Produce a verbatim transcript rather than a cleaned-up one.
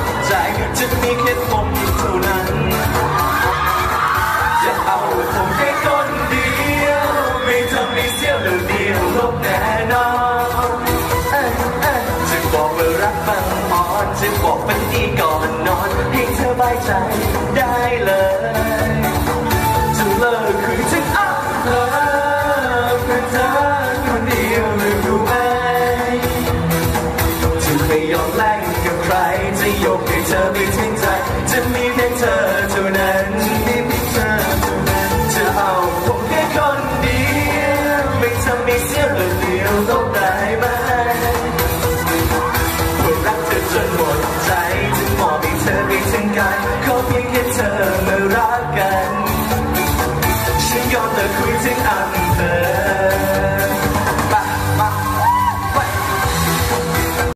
ดใจจะมีแค่ผมเท่านั้นจะเอาผมแค่คนเดียวไม่ทำให้เสี้ยวเดียวลบแน่นอนจะบอกว่ารักบังอ่อนจะบอกมันดีก่อนนอนให้เธอสบายใจได้เลยจะเลิกคุยถึงอ้าวเลิกเพื่อเธอคนเดียวเลยรู้ไหมจะไม่ยอมแลกกับใครจะยกให้เธอไปทิ้งใจจะมีเพียงเธอเท่านั้นมีเพียงเธอเท่านั้นจะเอาผมแค่คนเดียวไม่ทำให้เสียเลยเดียวต้องได้ไหมรักเธอจนหมดใจจะมอบให้เธอไปถึงกันขอเพียงแค่เธอมารักกันฉันยอมเลิกคุยถึงอำเภอ